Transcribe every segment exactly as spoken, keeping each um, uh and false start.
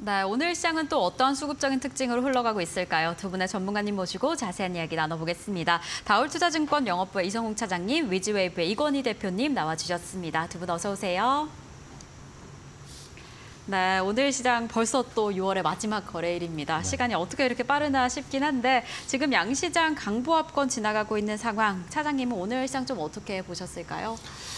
네, 오늘 시장은 또 어떠한 수급적인 특징으로 흘러가고 있을까요? 두 분의 전문가님 모시고 자세한 이야기 나눠보겠습니다. 다올투자증권 영업부의 이성웅 차장님, 위즈웨이브의 이건희 대표님 나와주셨습니다. 두 분 어서 오세요. 네, 오늘 시장 벌써 또 유월의 마지막 거래일입니다. 네. 시간이 어떻게 이렇게 빠르나 싶긴 한데 지금 양시장 강보합권 지나가고 있는 상황. 차장님은 오늘 시장 좀 어떻게 보셨을까요?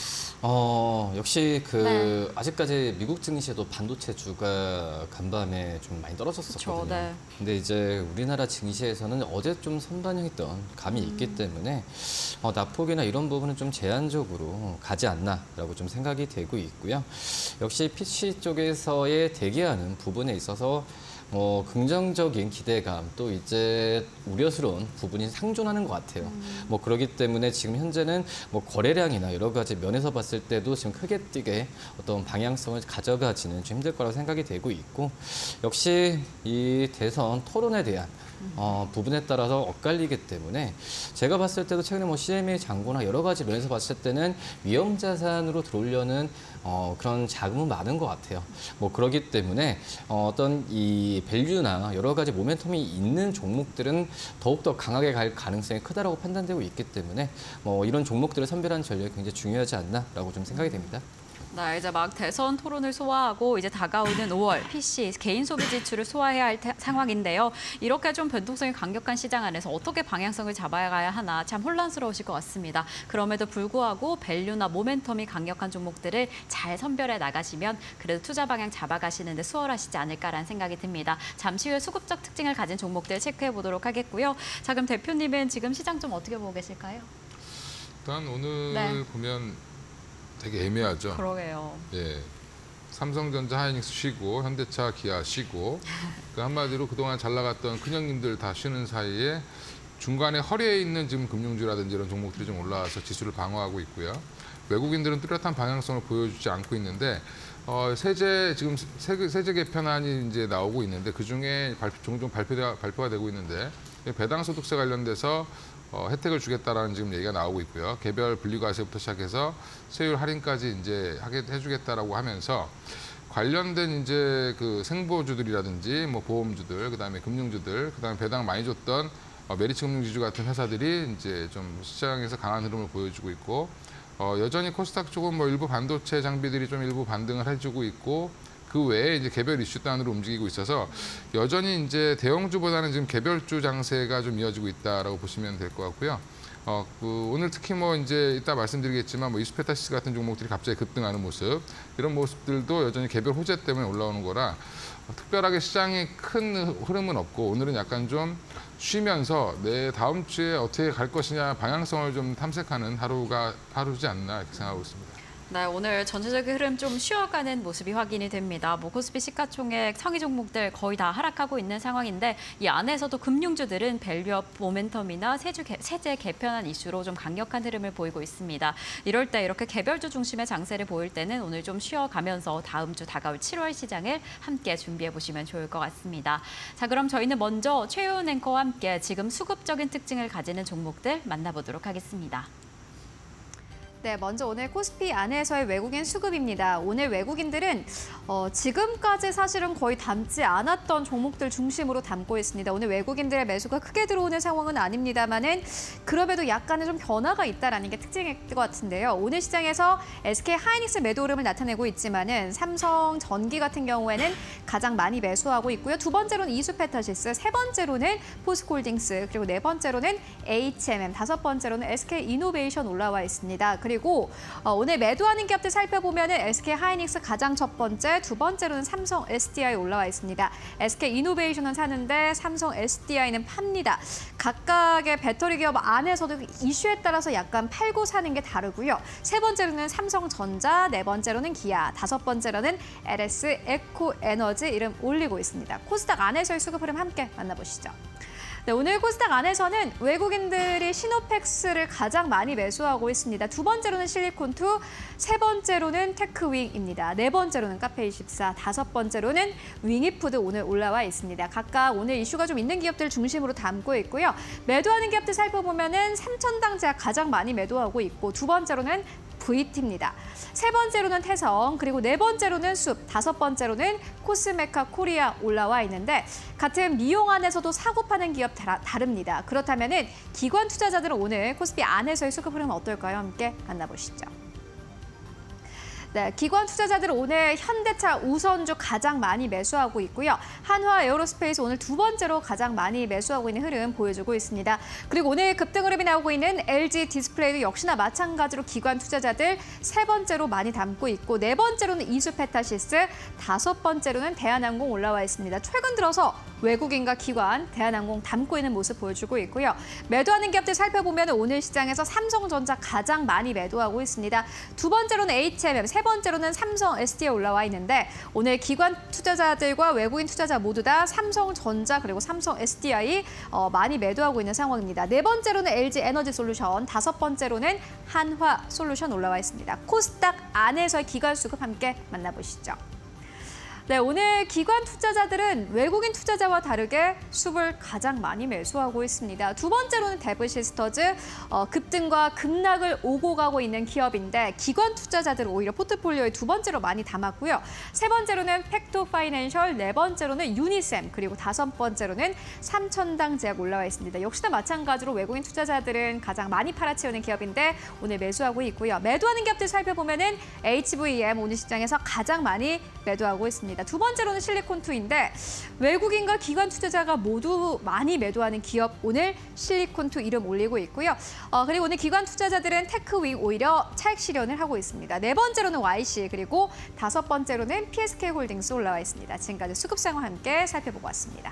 어, 역시 그 네. 아직까지 미국 증시에도 반도체주가 간밤에 좀 많이 떨어졌었거든요. 그쵸, 네. 근데 이제 우리나라 증시에서는 어제 좀 선반영했던 감이 음. 있기 때문에 어, 낙폭이나 이런 부분은 좀 제한적으로 가지 않나라고 좀 생각이 되고 있고요. 역시 피씨 쪽에서의 대기하는 부분에 있어서 뭐 긍정적인 기대감 또 이제 우려스러운 부분이 상존하는 것 같아요. 음. 뭐 그렇기 때문에 지금 현재는 뭐 거래량이나 여러 가지 면에서 봤을 때도 지금 크게 뛰게 어떤 방향성을 가져가지는 좀 힘들 거라고 생각이 되고 있고 역시 이 대선 토론에 대한 어, 부분에 따라서 엇갈리기 때문에 제가 봤을 때도 최근에 뭐 씨엠에이 잔고나 여러 가지 면에서 봤을 때는 위험 자산으로 들어오려는 어, 그런 자금은 많은 것 같아요. 뭐 그렇기 때문에 어, 어떤 이 밸류나 여러 가지 모멘텀이 있는 종목들은 더욱더 강하게 갈 가능성이 크다라고 판단되고 있기 때문에 뭐 이런 종목들을 선별하는 전략이 굉장히 중요하지 않나라고 좀 생각이 됩니다. 네, 이제 막 대선 토론을 소화하고 이제 다가오는 오월 피씨 개인 소비 지출을 소화해야 할 태, 상황인데요. 이렇게 좀 변동성이 강력한 시장 안에서 어떻게 방향성을 잡아가야 하나 참 혼란스러우실 것 같습니다. 그럼에도 불구하고 밸류나 모멘텀이 강력한 종목들을 잘 선별해 나가시면 그래도 투자 방향 잡아가시는 데 수월하시지 않을까라는 생각이 듭니다. 잠시 후에 수급적 특징을 가진 종목들 체크해 보도록 하겠고요. 자, 그럼 대표님은 지금 시장 좀 어떻게 보고 계실까요? 일단 오늘 네. 보면 되게 애매하죠. 그러게요. 예, 삼성전자, 하이닉스 쉬고 현대차, 기아 쉬고 그 한마디로 그동안 잘 나갔던 큰형님들 다 쉬는 사이에 중간에 허리에 있는 지금 금융주라든지 이런 종목들이 좀 올라와서 지수를 방어하고 있고요. 외국인들은 뚜렷한 방향성을 보여주지 않고 있는데 어, 세제 지금 세제, 세제 개편안이 이제 나오고 있는데 그 중에 발표, 종종 발표가 발표가 되고 있는데 배당 소득세 관련돼서 어, 혜택을 주겠다라는 지금 얘기가 나오고 있고요. 개별 분리과세부터 시작해서 세율 할인까지 이제 하게 해주겠다라고 하면서 관련된 이제 그 생보주들이라든지 뭐 보험주들, 그다음에 금융주들, 그다음에 배당 많이 줬던 어, 메리츠 금융지주 같은 회사들이 이제 좀 시장에서 강한 흐름을 보여주고 있고 어, 여전히 코스닥 쪽은 뭐 일부 반도체 장비들이 좀 일부 반등을 해주고 있고. 그 외에 이제 개별 이슈 단으로 움직이고 있어서 여전히 이제 대형주보다는 지금 개별주 장세가 좀 이어지고 있다라고 보시면 될 것 같고요. 어, 그 오늘 특히 뭐 이제 이따 말씀드리겠지만 뭐 이수페타시스 같은 종목들이 갑자기 급등하는 모습 이런 모습들도 여전히 개별 호재 때문에 올라오는 거라 어, 특별하게 시장에 큰 흐름은 없고 오늘은 약간 좀 쉬면서 내 다음 주에 어떻게 갈 것이냐 방향성을 좀 탐색하는 하루가 하루지 않나 이렇게 생각하고 있습니다. 네, 오늘 전체적인 흐름 좀 쉬어가는 모습이 확인이 됩니다. 뭐 코스피 시가총액 상위 종목들 거의 다 하락하고 있는 상황인데 이 안에서도 금융주들은 밸류업 모멘텀이나 세주, 세제 개편안 이슈로 좀 강력한 흐름을 보이고 있습니다. 이럴 때 이렇게 개별주 중심의 장세를 보일 때는 오늘 좀 쉬어가면서 다음 주 다가올 칠월 시장을 함께 준비해 보시면 좋을 것 같습니다. 자, 그럼 저희는 먼저 최윤 앵커와 함께 지금 수급적인 특징을 가지는 종목들 만나보도록 하겠습니다. 네, 먼저 오늘 코스피 안에서의 외국인 수급입니다. 오늘 외국인들은 어, 지금까지 사실은 거의 담지 않았던 종목들 중심으로 담고 있습니다. 오늘 외국인들의 매수가 크게 들어오는 상황은 아닙니다만은 그럼에도 약간의 좀 변화가 있다라는 게 특징일 것 같은데요. 오늘 시장에서 에스케이 하이닉스 매도 흐름을 나타내고 있지만은 삼성전기 같은 경우에는 가장 많이 매수하고 있고요. 두 번째로는 이수페타시스, 세 번째로는 포스코홀딩스, 그리고 네 번째로는 에이치엠엠, 다섯 번째로는 에스케이이노베이션 올라와 있습니다. 그리고 그리고 오늘 매도하는 기업들 살펴보면은 에스케이 하이닉스 가장 첫 번째, 두 번째로는 삼성 에스디아이 올라와 있습니다. 에스케이 이노베이션은 사는데 삼성 에스디아이는 팝니다. 각각의 배터리 기업 안에서도 이슈에 따라서 약간 팔고 사는 게 다르고요. 세 번째로는 삼성전자, 네 번째로는 기아, 다섯 번째로는 엘에스 에코에너지 이름 올리고 있습니다. 코스닥 안에서의 수급 흐름 함께 만나보시죠. 네, 오늘 코스닥 안에서는 외국인들이 시노펙스를 가장 많이 매수하고 있습니다. 두 번째로는 실리콘투, 세 번째로는 테크윙입니다. 네 번째로는 카페이십사, 다섯 번째로는 윙이푸드 오늘 올라와 있습니다. 각각 오늘 이슈가 좀 있는 기업들 중심으로 담고 있고요. 매도하는 기업들 살펴보면은 삼천당제약 가장 많이 매도하고 있고 두 번째로는 브이티입니다. 세 번째로는 태성, 그리고 네 번째로는 숲, 다섯 번째로는 코스메카 코리아 올라와 있는데 같은 미용 안에서도 사고 파는 기업 다, 다릅니다. 그렇다면은 기관 투자자들은 오늘 코스피 안에서의 수급 흐름 어떨까요? 함께 만나보시죠. 네, 기관 투자자들은 오늘 현대차, 우선주 가장 많이 매수하고 있고요. 한화 에어로스페이스 오늘 두 번째로 가장 많이 매수하고 있는 흐름 보여주고 있습니다. 그리고 오늘 급등 흐름이 나오고 있는 엘지 디스플레이도 역시나 마찬가지로 기관 투자자들 세 번째로 많이 담고 있고 네 번째로는 이수페타시스, 다섯 번째로는 대한항공 올라와 있습니다. 최근 들어서 외국인과 기관, 대한항공 담고 있는 모습 보여주고 있고요. 매도하는 기업들 살펴보면 오늘 시장에서 삼성전자 가장 많이 매도하고 있습니다. 두 번째로는 에이치엠엠, 세 번째로는 삼성 에스디에 올라와 있는데 오늘 기관 투자자들과 외국인 투자자 모두 다 삼성전자 그리고 삼성 에스디아이 어, 많이 매도하고 있는 상황입니다. 네 번째로는 엘지 에너지 솔루션, 다섯 번째로는 한화 솔루션 올라와 있습니다. 코스닥 안에서의 기관 수급 함께 만나보시죠. 네, 오늘 기관 투자자들은 외국인 투자자와 다르게 숲을 가장 많이 매수하고 있습니다. 두 번째로는 데브시스터즈, 어, 급등과 급락을 오고 가고 있는 기업인데 기관 투자자들은 오히려 포트폴리오에 두 번째로 많이 담았고요. 세 번째로는 팩토 파이낸셜, 네 번째로는 유니셈, 그리고 다섯 번째로는 삼천당 제약 올라와 있습니다. 역시나 마찬가지로 외국인 투자자들은 가장 많이 팔아치우는 기업인데 오늘 매수하고 있고요. 매도하는 기업들 살펴보면은 에이치브이엠 오늘 시장에서 가장 많이 매도하고 있습니다. 두 번째로는 실리콘투인데 외국인과 기관 투자자가 모두 많이 매도하는 기업 오늘 실리콘투 이름 올리고 있고요. 어, 그리고 오늘 기관 투자자들은 테크윙 오히려 차익 실현을 하고 있습니다. 네 번째로는 와이씨 그리고 다섯 번째로는 피에스케이홀딩스 올라와 있습니다. 지금까지 수급 상황 함께 살펴보고 왔습니다.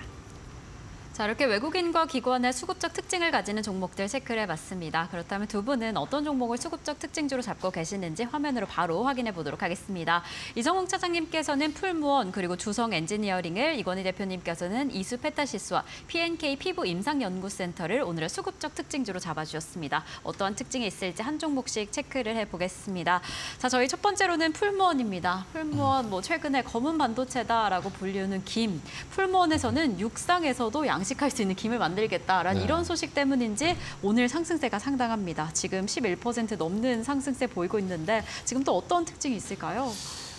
자, 이렇게 외국인과 기관의 수급적 특징을 가지는 종목들 체크를 해봤습니다. 그렇다면 두 분은 어떤 종목을 수급적 특징주로 잡고 계시는지 화면으로 바로 확인해 보도록 하겠습니다. 이정홍 차장님께서는 풀무원 그리고 주성 엔지니어링을, 이건희 대표님께서는 이수페타시스와 피엔케이 피부 임상연구센터를 오늘의 수급적 특징주로 잡아주셨습니다. 어떠한 특징이 있을지 한 종목씩 체크를 해보겠습니다. 자, 저희 첫 번째로는 풀무원입니다. 풀무원 뭐 최근에 검은 반도체다라고 불리우는 김, 풀무원에서는 육상에서도 양 양식할 수 있는 김을 만들겠다라는 네. 이런 소식 때문인지 오늘 상승세가 상당합니다. 지금 십일 퍼센트 넘는 상승세 보이고 있는데 지금 또 어떤 특징이 있을까요?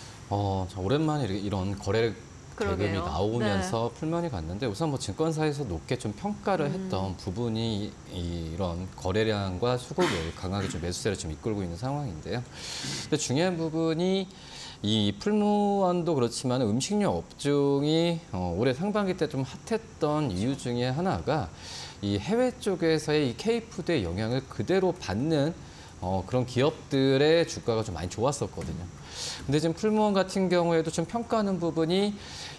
어, 오랜만에 이런 거래 대금이 나오면서 네. 풀면이 갔는데 우선 뭐 증권사에서 높게 좀 평가를 했던 음. 부분이 이런 거래량과 수급을 강하게 좀 매수세를 좀 이끌고 있는 상황인데요. 근데 중요한 부분이 이 풀무원도 그렇지만 음식료 업종이 어, 올해 상반기 때 좀 핫했던 이유 중에 하나가 이 해외 쪽에서의 이 K푸드의 영향을 그대로 받는 어, 그런 기업들의 주가가 좀 많이 좋았었거든요. 근데 지금 풀무원 같은 경우에도 좀 평가하는 부분이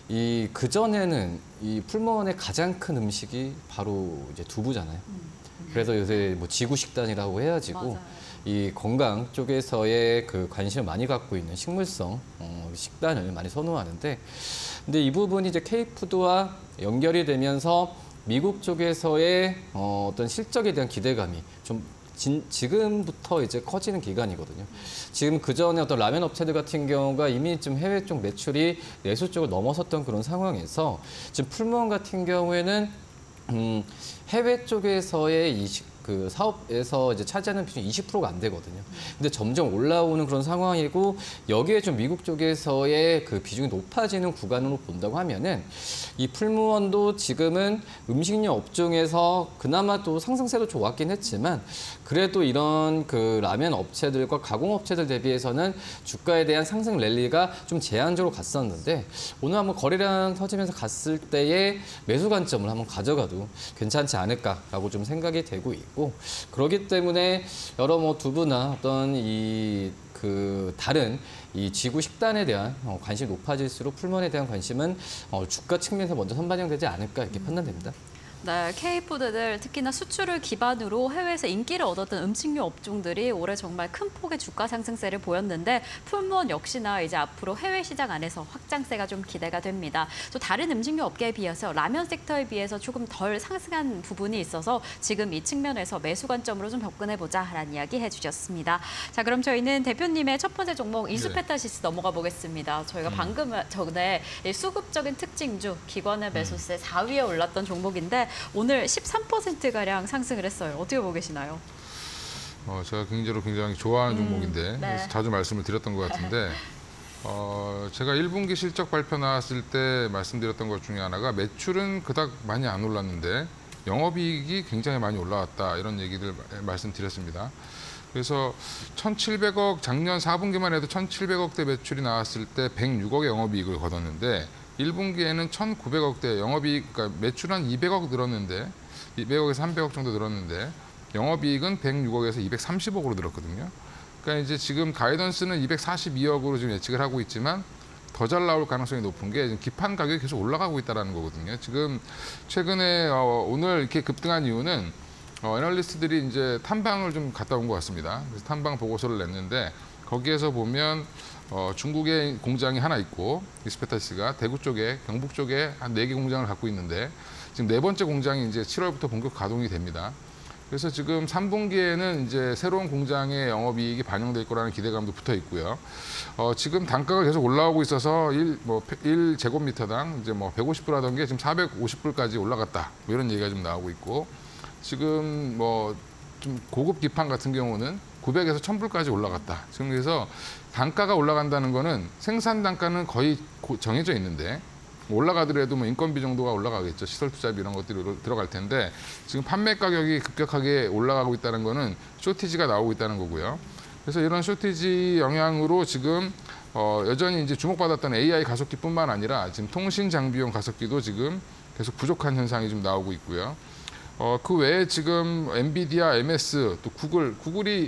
이 그전에는 이 풀무원의 가장 큰 음식이 바로 이제 두부잖아요. 그래서 요새 뭐 지구식단이라고 해가지고 맞아요. 이 건강 쪽에서의 그 관심을 많이 갖고 있는 식물성 어, 식단을 많이 선호하는데, 근데 이 부분이 이제 K푸드와 연결이 되면서 미국 쪽에서의 어, 어떤 실적에 대한 기대감이 좀 진, 지금부터 이제 커지는 기간이거든요. 지금 그 전에 어떤 라면 업체들 같은 경우가 이미 좀 해외 쪽 매출이 내수 쪽을 넘어섰던 그런 상황에서 지금 풀무원 같은 경우에는 음, 해외 쪽에서의 이 식, 그 사업에서 이제 차지하는 비중이 이십 퍼센트가 안 되거든요. 근데 점점 올라오는 그런 상황이고 여기에 좀 미국 쪽에서의 그 비중이 높아지는 구간으로 본다고 하면은 이 풀무원도 지금은 음식료 업종에서 그나마 또 상승세도 좋았긴 했지만 그래도 이런 그 라면 업체들과 가공 업체들 대비해서는 주가에 대한 상승 랠리가 좀 제한적으로 갔었는데 오늘 한번 거래량 터지면서 갔을 때의 매수 관점을 한번 가져가도 괜찮지 않을까라고 좀 생각이 되고 있고. 그렇기 때문에 여러 뭐 두부나 어떤 이 그 다른 이 지구 식단에 대한 어, 관심이 높아질수록 풀무원에 대한 관심은 어, 주가 측면에서 먼저 선반영되지 않을까 이렇게 판단됩니다. 네, K푸드들 특히나 수출을 기반으로 해외에서 인기를 얻었던 음식료 업종들이 올해 정말 큰 폭의 주가 상승세를 보였는데 풀무원 역시나 이제 앞으로 해외 시장 안에서 확장세가 좀 기대가 됩니다. 또 다른 음식료 업계에 비해서 라면 섹터에 비해서 조금 덜 상승한 부분이 있어서 지금 이 측면에서 매수 관점으로 좀 접근해보자라는 이야기 해주셨습니다. 자, 그럼 저희는 대표님의 첫 번째 종목 이수페타시스 네. 넘어가 보겠습니다. 저희가 음. 방금 전에 수급적인 특징주 기관의 매수세 음. 사 위에 올랐던 종목인데 오늘 십삼 퍼센트가량 상승을 했어요. 어떻게 보고 계시나요? 어, 제가 굉장히 굉장히 좋아하는 음, 종목인데 네. 그래서 자주 말씀을 드렸던 것 같은데 어, 제가 일 분기 실적 발표 나왔을 때 말씀드렸던 것 중에 하나가 매출은 그닥 많이 안 올랐는데 영업이익이 굉장히 많이 올라왔다 이런 얘기들 말씀드렸습니다. 그래서 천칠백억 작년 사 분기만 해도 천칠백억대 매출이 나왔을 때 백육억의 영업이익을 거뒀는데 일 분기에는 천구백억대 영업이익 그러니까 매출 한 이백억 늘었는데 이백억에서 삼백억 정도 늘었는데 영업이익은 백육억에서 이백삼십억으로 늘었거든요. 그러니까 이제 지금 가이던스는 이백사십이억으로 지금 예측을 하고 있지만 더 잘 나올 가능성이 높은 게 지금 기판 가격이 계속 올라가고 있다는 거거든요. 지금 최근에 어, 오늘 이렇게 급등한 이유는 어, 애널리스트들이 이제 탐방을 좀 갔다 온 것 같습니다. 그래서 탐방 보고서를 냈는데 거기에서 보면 어, 중국에 공장이 하나 있고 이스페타시가 대구 쪽에 경북 쪽에 한 네 개 공장을 갖고 있는데 지금 네 번째 공장이 이제 칠월부터 본격 가동이 됩니다. 그래서 지금 삼 분기에는 이제 새로운 공장의 영업이익이 반영될 거라는 기대감도 붙어 있고요. 어, 지금 단가가 계속 올라오고 있어서 일, 뭐, 일 제곱미터당 이제 뭐 백오십 불 하던 게 지금 사백오십 불까지 올라갔다. 뭐 이런 얘기가 좀 나오고 있고 지금 뭐 좀 고급 기판 같은 경우는 구백에서 천 불까지 올라갔다. 지금 그래서 단가가 올라간다는 거는 생산 단가는 거의 고, 정해져 있는데 올라가더라도 뭐 인건비 정도가 올라가겠죠. 시설 투자비 이런 것들이 들어갈 텐데 지금 판매 가격이 급격하게 올라가고 있다는 거는 쇼티지가 나오고 있다는 거고요. 그래서 이런 쇼티지 영향으로 지금 어, 여전히 이제 주목받았던 에이아이 가속기뿐만 아니라 지금 통신 장비용 가속기도 지금 계속 부족한 현상이 좀 나오고 있고요. 어, 그 외에 지금 엔비디아, 엠에스, 또 구글, 구글이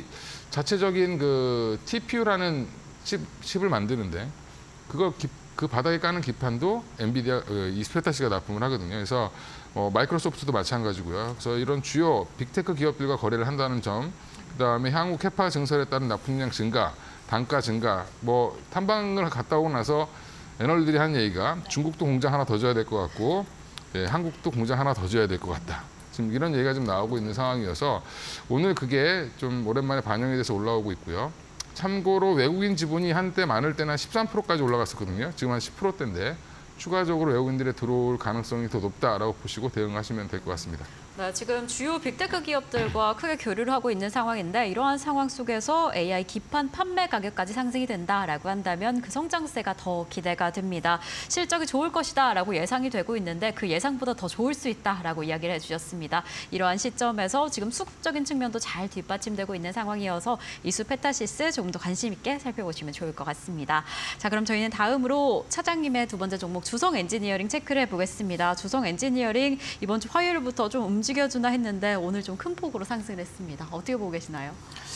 자체적인 그 티피유라는 칩, 칩을 만드는데 그거 기, 그 바닥에 까는 기판도 엔비디아, 어, 이스페타시가 납품을 하거든요. 그래서 어, 마이크로소프트도 마찬가지고요. 그래서 이런 주요 빅테크 기업들과 거래를 한다는 점, 그다음에 향후 캐파 증설에 따른 납품량 증가, 단가 증가, 뭐 탐방을 갔다 오고 나서 애널들이 한 얘기가 중국도 공장 하나 더 줘야 될 것 같고, 예, 한국도 공장 하나 더 줘야 될 것 같다. 지금 이런 얘기가 좀 나오고 있는 상황이어서 오늘 그게 좀 오랜만에 반영이 돼서 올라오고 있고요. 참고로 외국인 지분이 한때 많을 때는 한 십삼 퍼센트까지 올라갔었거든요. 지금 한 십 퍼센트대인데 추가적으로 외국인들의 들어올 가능성이 더 높다라고 보시고 대응하시면 될 것 같습니다. 네, 지금 주요 빅테크 기업들과 크게 교류를 하고 있는 상황인데 이러한 상황 속에서 에이아이 기판 판매 가격까지 상승이 된다라고 한다면 그 성장세가 더 기대가 됩니다. 실적이 좋을 것이다라고 예상이 되고 있는데 그 예상보다 더 좋을 수 있다라고 이야기를 해주셨습니다. 이러한 시점에서 지금 수급적인 측면도 잘 뒷받침되고 있는 상황이어서 이수페타시스 조금 더 관심 있게 살펴보시면 좋을 것 같습니다. 자, 그럼 저희는 다음으로 차장님의 두 번째 종목 주성 엔지니어링 체크를 해보겠습니다. 주성 엔지니어링 이번 주 화요일부터 좀 움직여주나 했는데 오늘 좀 큰 폭으로 상승을 했습니다. 어떻게 보고 계시나요?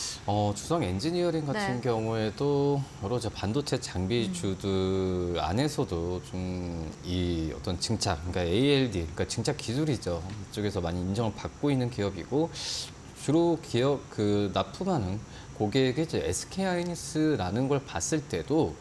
어, 주성 엔지니어링 같은 네. 경우에도 여러 이제 반도체 장비주들 음. 안에서도 좀 이 어떤 증착, 그러니까 에이엘디, 그러니까 증착 기술이죠. 이쪽에서 많이 인정을 받고 있는 기업이고 주로 기업 그 납품하는 고객이 이제 에스케이하이닉스라는 걸 봤을 때도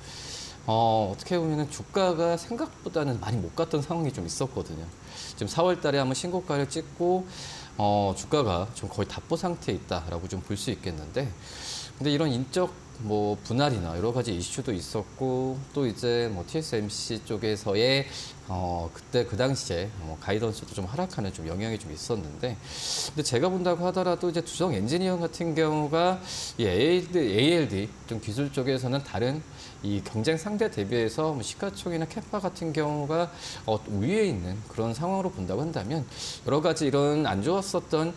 어, 어떻게 보면은 주가가 생각보다는 많이 못 갔던 상황이 좀 있었거든요. 지금 사월 달에 한번 신고가를 찍고 어, 주가가 좀 거의 답보 상태에 있다라고 좀 볼 수 있겠는데, 근데 이런 인적 뭐 분할이나 여러 가지 이슈도 있었고 또 이제 뭐 티에스엠씨 쪽에서의 어, 그때 그 당시에 뭐 가이던스도 좀 하락하는 좀 영향이 좀 있었는데, 근데 제가 본다고 하더라도 이제 주성 엔지니어 같은 경우가 이 에이엘디, 에이엘디 좀 기술 쪽에서는 다른 이 경쟁 상대 대비해서 뭐 시가총이나 캐파 같은 경우가 어, 위에 있는 그런 상황으로 본다고 한다면 여러 가지 이런 안 좋았었던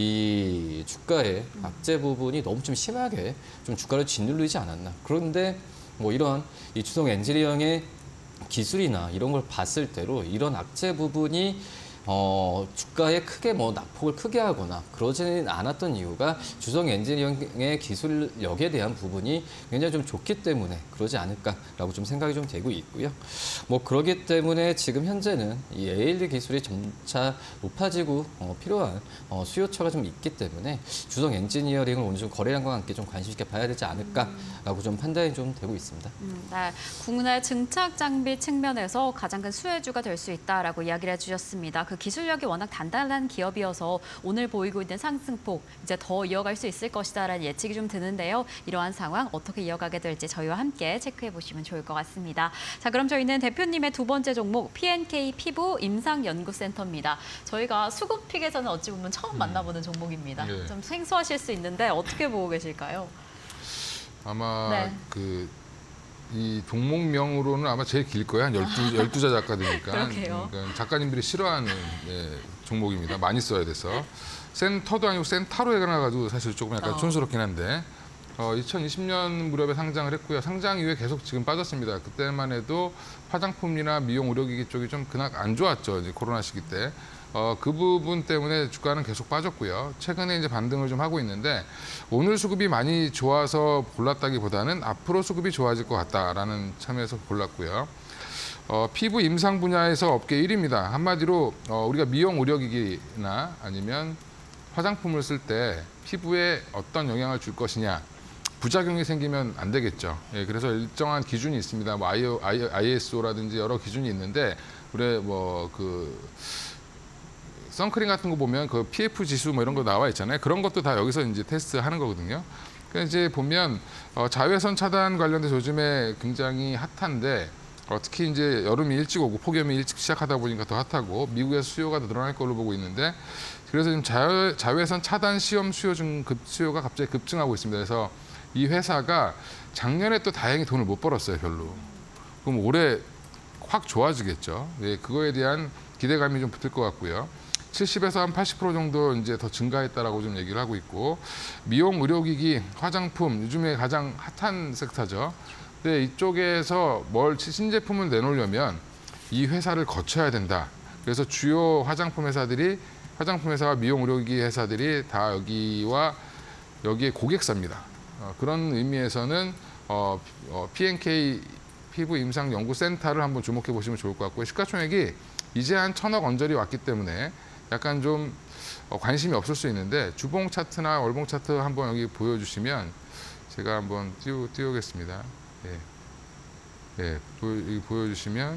이 주가의 악재 부분이 너무 좀 심하게 좀 주가를 짓누르지 않았나. 그런데 뭐 이런 이 주성 엔지니어링의 기술이나 이런 걸 봤을 때로 이런 악재 부분이 어, 주가에 크게 뭐 낙폭을 크게 하거나 그러지는 않았던 이유가 주성 엔지니어링의 기술력에 대한 부분이 굉장히 좀 좋기 때문에 그러지 않을까라고 좀 생각이 좀 되고 있고요. 뭐 그러기 때문에 지금 현재는 이 에이엘디 기술이 점차 높아지고 어, 필요한 어, 수요처가 좀 있기 때문에 주성 엔지니어링을 오늘 좀 거래량과 함께 좀 관심 있게 봐야 되지 않을까라고 좀 판단이 좀 되고 있습니다. 음, 네. 국내 증착 장비 측면에서 가장 큰 수혜주가 될 수 있다라고 이야기를 해주셨습니다. 그 기술력이 워낙 단단한 기업이어서 오늘 보이고 있는 상승폭 이제 더 이어갈 수 있을 것이다라는 예측이 좀 드는데요. 이러한 상황 어떻게 이어가게 될지 저희와 함께 체크해 보시면 좋을 것 같습니다. 자, 그럼 저희는 대표님의 두 번째 종목 피엔케이 피부 임상연구센터입니다. 저희가 수급픽에서는 어찌 보면 처음 만나보는 종목입니다. 네. 좀 생소하실 수 있는데 어떻게 보고 계실까요? 아마 네. 그 이 종목명으로는 아마 제일 길 거예요. 한 열두, 열두 자 작가되니까. 그러게요. 그러니까 작가님들이 싫어하는 예, 종목입니다. 많이 써야 돼서. 센터도 아니고 센타로 해가지고 사실 조금 약간 어. 촌스럽긴 한데 어, 이천이십 년 무렵에 상장을 했고요. 상장 이후에 계속 지금 빠졌습니다. 그때만 해도 화장품이나 미용 의료기기 쪽이 좀 그nak 안 좋았죠. 이제 코로나 시기 때. 어, 그 부분 때문에 주가는 계속 빠졌고요. 최근에 이제 반등을 좀 하고 있는데 오늘 수급이 많이 좋아서 골랐다기보다는 앞으로 수급이 좋아질 것 같다라는 참에서 골랐고요. 어, 피부 임상 분야에서 업계 일 위입니다. 한마디로 어, 우리가 미용 의료기기나 아니면 화장품을 쓸 때 피부에 어떤 영향을 줄 것이냐 부작용이 생기면 안 되겠죠. 예, 그래서 일정한 기준이 있습니다. 뭐 아이에스오라든지 여러 기준이 있는데 우리 뭐그 선크림 같은 거 보면 그 피에프 지수 뭐 이런 거 나와 있잖아요. 그런 것도 다 여기서 이제 테스트하는 거거든요. 그러니까 이제 보면 어, 자외선 차단 관련돼서 요즘에 굉장히 핫한데 어, 특히 이제 여름이 일찍 오고 폭염이 일찍 시작하다 보니까 더 핫하고 미국에서 수요가 더 늘어날 걸로 보고 있는데 그래서 지금 자외, 자외선 차단 시험 수요 중 급 수요가 갑자기 급증하고 있습니다. 그래서 이 회사가 작년에 또 다행히 돈을 못 벌었어요, 별로. 그럼 올해 확 좋아지겠죠. 네, 그거에 대한 기대감이 좀 붙을 것 같고요. 칠십에서 한 팔십 퍼센트 정도 이제 더 증가했다라고 좀 얘기를 하고 있고 미용 의료기기, 화장품 요즘에 가장 핫한 섹터죠. 근데 이쪽에서 뭘 신제품을 내놓으려면 이 회사를 거쳐야 된다. 그래서 주요 화장품 회사들이 화장품 회사와 미용 의료기기 회사들이 다 여기와 여기에 고객사입니다. 어, 그런 의미에서는 어, 어, 피엔케이 피부 임상 연구센터를 한번 주목해 보시면 좋을 것 같고요. 시가총액이 이제 한 천억 언저리 왔기 때문에 약간 좀 관심이 없을 수 있는데 주봉 차트나 월봉 차트 한번 여기 보여주시면 제가 한번 띄우, 띄우겠습니다. 예, 예, 보여, 여기 보여주시면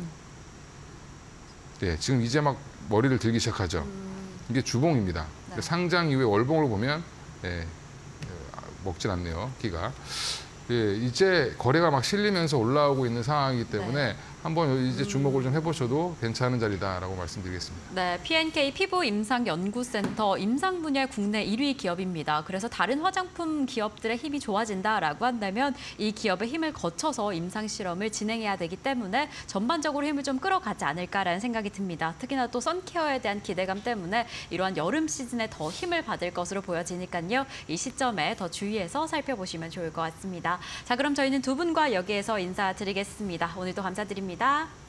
예, 지금 이제 막 머리를 들기 시작하죠. 이게 주봉입니다. 네. 상장 이후에 월봉으로 보면 예, 먹질 않네요, 키가. 예, 이제 거래가 막 실리면서 올라오고 있는 상황이기 때문에 네. 한번 이제 주목을 좀 해보셔도 괜찮은 자리다라고 말씀드리겠습니다. 네, 피엔케이 피부 임상 연구센터 임상 분야 국내 일 위 기업입니다. 그래서 다른 화장품 기업들의 힘이 좋아진다라고 한다면 이 기업의 힘을 거쳐서 임상 실험을 진행해야 되기 때문에 전반적으로 힘을 좀 끌어가지 않을까라는 생각이 듭니다. 특히나 또 선케어에 대한 기대감 때문에 이러한 여름 시즌에 더 힘을 받을 것으로 보여지니까요. 이 시점에 더 주의해서 살펴보시면 좋을 것 같습니다. 자, 그럼 저희는 두 분과 여기에서 인사드리겠습니다. 오늘도 감사드립니다.